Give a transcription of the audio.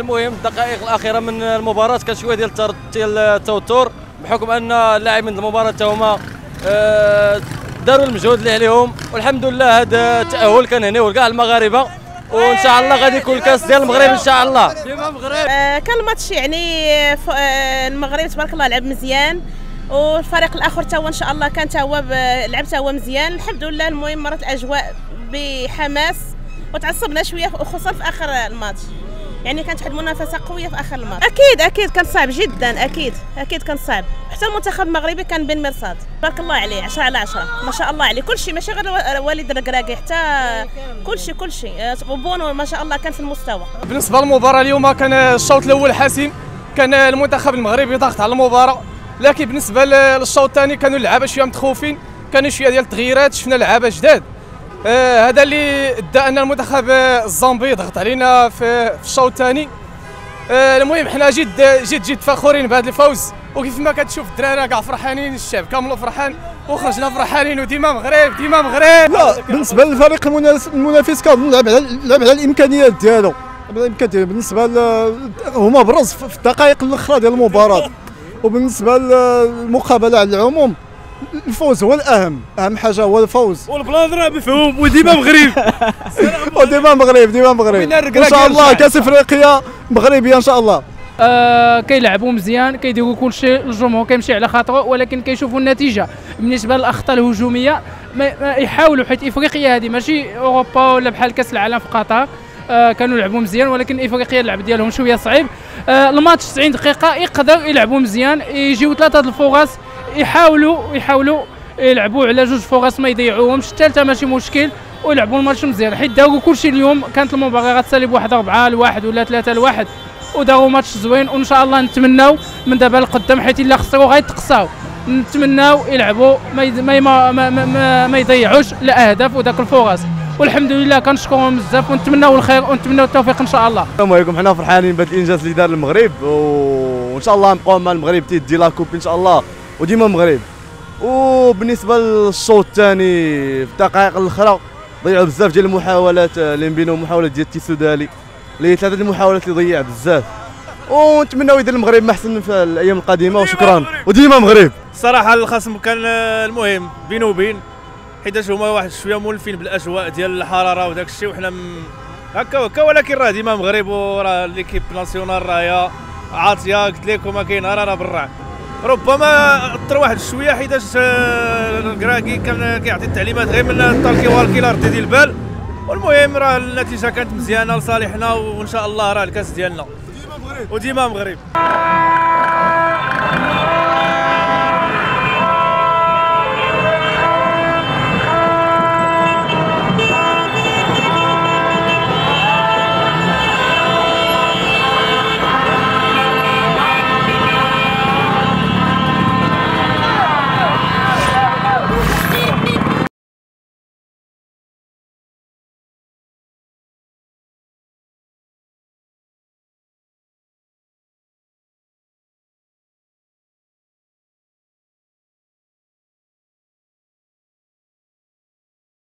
المهم الدقائق الاخيره من المباراه كان شويه ديال التوتر بحكم ان اللاعبين المباراه هما داروا المجهود اللي عليهم، والحمد لله هذا التاهل كنهنيوه كاع المغاربه، وان شاء الله غادي يكون الكاس ديال المغرب ان شاء الله. كان الماتش يعني المغرب تبارك الله لعب مزيان، والفريق الاخر تا هو ان شاء الله كان تا هو لعب تا هو مزيان الحمد لله. المهم مرت الاجواء بحماس وتعصبنا شويه خصوصا في اخر الماتش، يعني كانت واحد المنافسه قويه في اخر الماتش. اكيد كان صعب جدا، اكيد كان صعب، حتى المنتخب المغربي كان بين مرصاد تبارك الله عليه 10 على 10 ما شاء الله عليه، كل شيء ماشي غير وليد الركراكي حتى كل شيء بونو ما شاء الله كان في المستوى. بالنسبه للمباراه اليوم كان الشوط الاول حاسم، كان المنتخب المغربي ضاغط على المباراه، لكن بالنسبه للشوط الثاني كانوا اللعابه شويه متخوفين، كانوا شويه ديال التغييرات، شفنا لعابه جداد. هذا اللي ادى ان المنتخب الزامبي ضغط علينا في الشوط الثاني. المهم حنا جد فخورين بهذا الفوز، وكيف ما كتشوف الدراري كاع فرحانين، الشعب كامل فرحان، وخرجنا فرحانين، وديما مغرب ديما مغرب. لا بالنسبه للفريق المنافس كنظن لعب على الامكانيات ديالو، بالنسبه هما برز في الدقائق الاخرى ديال المباراه، وبالنسبه للمقابله على العموم الفوز هو الاهم، اهم حاجه هو الفوز، والبلان راه مفهوم، وديما مغرب ديما مغرب ان شاء الله. كاس افريقيا مغربيه ان شاء الله. كيلعبوا مزيان، كيديروا كل شيء، الجمهور كيمشي على خاطره، ولكن كيشوفوا النتيجه. بالنسبه للاخطاء الهجوميه ما يحاولوا، حيت افريقيا هذه ماشي اوروبا ولا بحال كاس العالم في قطر. كانوا يلعبوا مزيان، ولكن افريقيا اللعب ديالهم شويه صعيب. الماتش 90 دقيقه يقدر يلعبوا مزيان، يجيو 3 الفرص، يحاولوا يلعبوا على 2 فرص ما يضيعوهمش، الثالثه ماشي مشكل، ويلعبوا الماتش مزيان، حيت داروا كلشي اليوم. كانت المباراه غتسالي ب 4-1 ولا 3-1، وداروا ماتش زوين، وان شاء الله نتمناو من دابا لقدام، حيت الا خسروا غيتقصاو، نتمناو يلعبوا ما يضيعوش الاهداف وداك الفرص، والحمد لله كنشكرهم بزاف، ونتمناو الخير ونتمناو التوفيق ان شاء الله. السلام عليكم، حنا فرحانين بهذا الانجاز اللي دار المغرب، وان شاء الله نبقاو مع المغرب تيدي لا كوب ان شاء الله، وديما المغرب. وبالنسبه للشوط الثاني في الدقائق الاخرى ضيعوا بزاف ديال المحاولات، اللي بينهم محاولات ديال التيسودالي اللي 3 المحاولات اللي ضيع بزاف، ونتمناو يدير المغرب ما احسن في الايام القادمه، وشكرا، وديما مغرب. الصراحه الخصم كان المهم بينه وبين، حيتاش هما واحد شويه مولفين بالاجواء ديال الحراره وداك الشيء، وحنا هكا، ولكن راه ديما مغرب، وراه ليكيب ناسيونال راهي عاطيه، قلت لكم ما كاين راه بالرع. ربما اثر واحد شويه، حيتاش الكراكي كان كيعطي التعليمات غير من الطالكي والكي لا ردي ديال البال، والمهم راه النتيجه كانت مزيانه لصالحنا، وان شاء الله راه الكاس ديالنا وديما مغرب.